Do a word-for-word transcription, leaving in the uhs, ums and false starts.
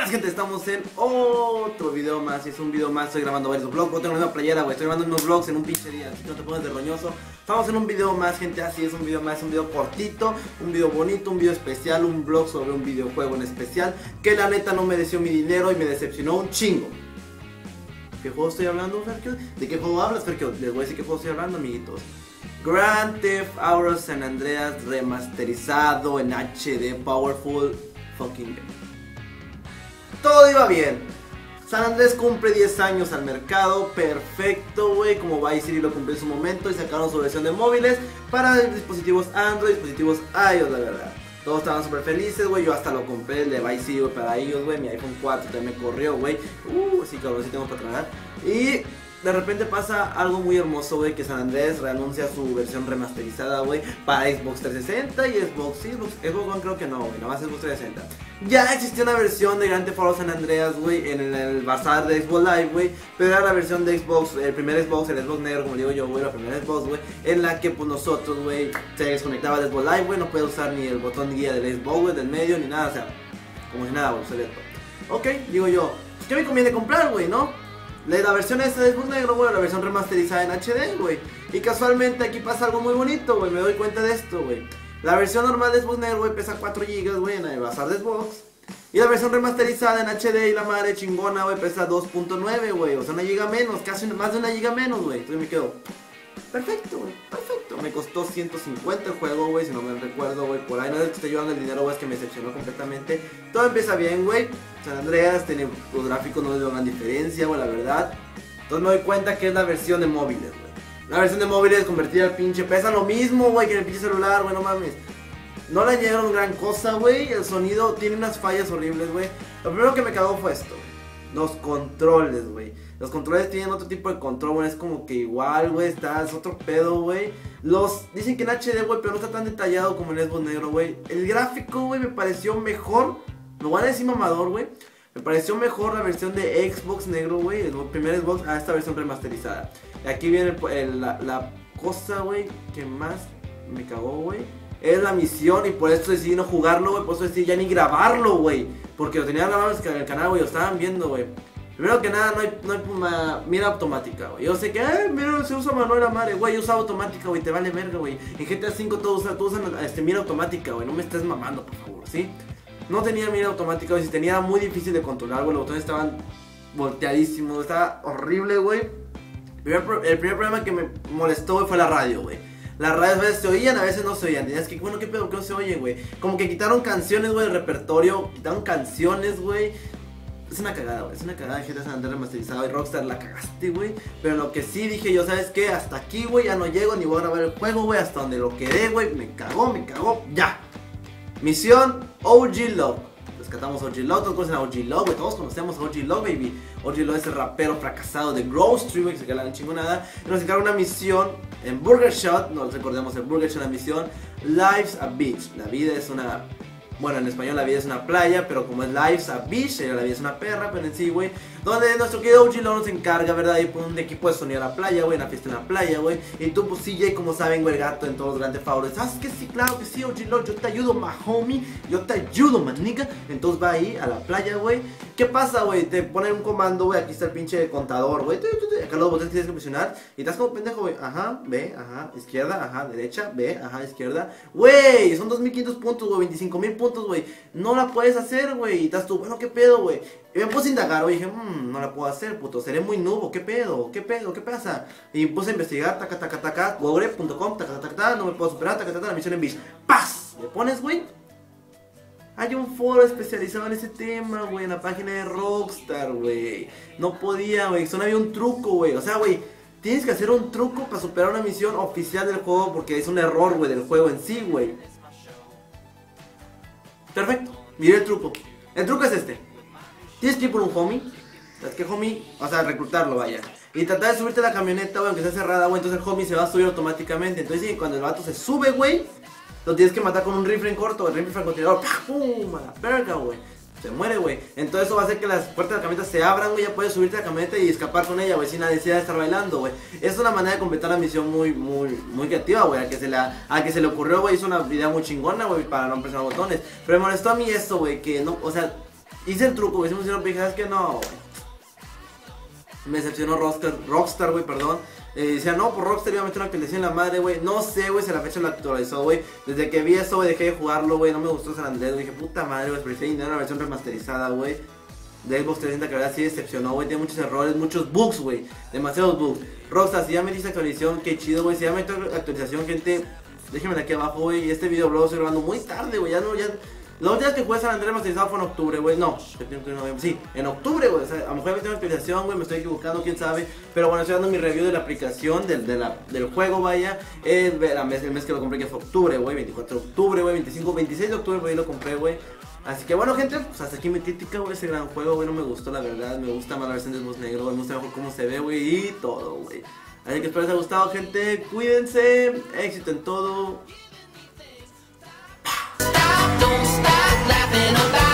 buenas, gente, estamos en otro video más. Y es un video más, estoy grabando varios vlogs. No tengo la misma playera, güey, estoy grabando unos vlogs en un pinche día, así que no te pongas de roñoso. Estamos en un video más, gente, así es un video más, un video cortito, un video bonito, un video especial, un vlog sobre un videojuego en especial, que la neta no mereció mi dinero y me decepcionó un chingo. ¿Qué juego estoy hablando, Ferkio? ¿De qué juego hablas, Ferkio? Les voy a decir qué juego estoy hablando, amiguitos. Grand Theft Auto San Andreas remasterizado en H D Powerful fucking game. Todo iba bien. San Andrés cumple diez años al mercado, perfecto, güey, como Vice City lo cumplió en su momento y sacaron su versión de móviles para dispositivos Android, dispositivos iOS, la verdad. Todos estaban súper felices, güey, yo hasta lo compré, el de Vice City, güey, para ellos, güey, mi iPhone cuatro también me corrió, güey. Uh, sí, cabrón, sí tengo para trabajar. Y de repente pasa algo muy hermoso, güey, que San Andrés reanuncia su versión remasterizada, güey, para Xbox trescientos sesenta y Xbox, sí, Xbox, Xbox One creo que no, güey, nada más Xbox trescientos sesenta. Ya existía una versión de Grand Theft Auto San Andreas, güey, en el, el bazar de Xbox Live, güey, pero era la versión de Xbox, el primer Xbox, el Xbox negro, como digo yo, güey, la primera Xbox, güey, en la que, pues, nosotros, güey, se desconectaba de Xbox Live, güey, no puede usar ni el botón guía del Xbox, güey, del medio, ni nada, o sea, como si nada, güey, obsoleto. Ok, digo yo, pues, ¿qué me conviene comprar, güey, no? La versión esta de Xbox negro, güey, la versión remasterizada en H D, güey. Y casualmente aquí pasa algo muy bonito, güey, me doy cuenta de esto, güey. La versión normal de Xbox negro, güey, pesa cuatro gigas, güey, en el bazar de Xbox. Y la versión remasterizada en H D y la madre chingona, güey, pesa dos punto nueve, güey. O sea, una giga menos, casi más de una giga menos, güey. Entonces me quedo, perfecto, güey, perfecto. Me costó ciento cincuenta el juego, güey, si no me recuerdo, güey. Por ahí no es que esté llevando el dinero, güey, es que me decepcionó completamente. Todo empieza bien, güey. San Andreas tiene los gráficos, no les veo gran diferencia, güey, la verdad. Entonces me doy cuenta que es la versión de móviles, güey. La versión de móviles convertida al pinche pesa lo mismo, güey, que en el pinche celular, güey, no mames. No le añadieron gran cosa, güey. El sonido tiene unas fallas horribles, güey. Lo primero que me cagó fue esto, güey. Los controles, güey. Los controles tienen otro tipo de control, güey. Es como que igual, güey. Está, es otro pedo, güey. Los dicen que en H D, güey, pero no está tan detallado como en Xbox negro, güey. El gráfico, güey, me pareció mejor. Me voy a decir mamador, güey. Me pareció mejor la versión de Xbox negro, güey. El primer Xbox a esta versión remasterizada. Y aquí viene el, el, la, la cosa, güey, que más me cagó, güey. Es la misión y por eso decidí no jugarlo, güey. Por eso decidí ya ni grabarlo, güey. Porque lo tenía grabado en el canal, güey. Lo estaban viendo, güey. Primero que nada, no hay, no hay una mira automática, güey. Yo sé que, eh, mira, se usa manual a madre, güey. Usa automática, güey. Te vale verga, güey. En G T A cinco todo usa, tú usas este, mira automática, güey. No me estés mamando, por favor, ¿sí? No tenía mira automática, güey. Si tenía, era muy difícil de controlar, güey. Los botones estaban volteadísimos. Estaba horrible, güey. El primer, el primer problema que me molestó, güey, fue la radio, güey. Las radios a veces se oían, a veces no se oían. Tenías que, bueno, ¿qué pedo? ¿Qué no se oye, güey? Como que quitaron canciones, güey, del repertorio. Quitaron canciones, güey. Es una cagada, güey. Es una cagada de G T A San Andreas remasterizado. Y Rockstar la cagaste, güey. Pero lo que sí dije yo, ¿sabes qué? Hasta aquí, güey, ya no llego ni voy a grabar el juego, güey. Hasta donde lo quedé, güey. Me cagó, me cagó. Ya. Misión O G Love. Rescatamos a O G Love, todos conocen a O G Love, güey, todos conocemos a O G Love, baby. O G Love es el rapero fracasado de Grove Street, güey, que se queda la chingonada. Y nos encarga una misión en Burger Shot, nos recordemos el Burger Shot, la misión Life's a Beach. La vida es una, bueno, en español la vida es una playa, pero como es Life's a Beach, la vida es una perra, pero en sí, güey. Donde nuestro querido O G Love nos encarga, ¿verdad? Y pone un equipo de sonido a la playa, güey, una fiesta en la playa, güey. Y tú, pues C J, como saben, güey, el gato en todos los grandes favores. ¿Sabes que sí? Claro que sí, O G Love, yo te ayudo, my homie. Yo te ayudo, manica. Entonces va ahí a la playa, güey. ¿Qué pasa, güey? Te ponen un comando, güey. Aquí está el pinche contador, güey. Acá los botones tienes que presionar. Y estás como pendejo, güey. Ajá, ve, ajá, izquierda, ajá, derecha, ve, ajá, izquierda. Güey, son dos mil quinientos puntos, güey, veinticinco mil puntos, güey. No la puedes hacer, güey. Y estás tú, bueno, ¿qué pedo, güey? Y me puse a indagar, güey, dije, mmm, no la puedo hacer, puto, seré muy nubo, ¿qué pedo? ¿Qué pedo? ¿Qué pasa? Y me puse a investigar, taca, taca, taca, google punto com, taca, taca, taca, no me puedo superar, taca, taca, la misión en Beach. ¡Paz! Le pones, güey. Hay un foro especializado en ese tema, güey, en la página de Rockstar, güey. No podía, güey, solo había un truco, güey, o sea, güey, tienes que hacer un truco para superar una misión oficial del juego porque es un error, güey, del juego en sí, güey. Perfecto, miré el truco. El truco es este. Tienes que ir por un homie. ¿Sabes qué, homie? O sea, reclutarlo, vaya. Y tratar de subirte a la camioneta, güey, aunque sea cerrada, güey. Entonces el homie se va a subir automáticamente. Entonces, sí, cuando el vato se sube, güey, lo tienes que matar con un rifle en corto. El rifle francotirador. ¡Pum! A la verga, güey. Se muere, güey. Entonces eso va a hacer que las puertas de la camioneta se abran, güey. Ya puedes subirte a la camioneta y escapar con ella, güey, sin necesidad de estar bailando, güey. Es una manera de completar la misión muy, muy, muy creativa, güey. A que se la, a que se le ocurrió, güey, hizo una idea muy chingona, güey, para no presionar botones. Pero me molestó a mí esto, güey, que no, o sea, hice el truco, güey, si me hicieron pija, es que no, güey. Me decepcionó Rockstar, Rockstar, güey, perdón. Eh, decía, no, por Rockstar iba a meter una actualización en la madre, güey. No sé, güey, si a la fecha lo actualizó, güey. Desde que vi eso, güey, dejé de jugarlo, güey. No me gustó San Andrés, güey. Dije, puta madre, güey, prefiero tener una versión remasterizada, güey. De Xbox trescientos sesenta, que la verdad sí decepcionó, güey. Tiene muchos errores, muchos bugs, güey. Demasiados bugs. Rockstar, si ya metiste actualización, qué chido, güey. Si ya metiste actualización, gente, déjenmela aquí abajo, güey. Y este video, bro, lo estoy grabando muy tarde, güey. Ya no, ya... La última vez que jugué San Andrés remasterizado fue en octubre, güey. No, sí, en octubre, güey. O sea, a lo mejor ya metí una actualización, güey. Me estoy equivocando, quién sabe. Pero bueno, estoy dando mi review de la aplicación, del, de la, del juego, vaya. El, el, mes, el mes que lo compré, que fue octubre, güey. veinticuatro de octubre, güey. veinticinco, veintiséis de octubre, güey, lo compré, güey. Así que bueno, gente, pues hasta aquí mi crítica, güey. Ese gran juego, güey, no me gustó, la verdad. Me gusta más la versión de Xbox negro, güey. Me gusta mejor cómo se ve, güey. Y todo, güey. Así que espero les haya gustado, gente. Cuídense. Éxito en todo. Don't stop laughing about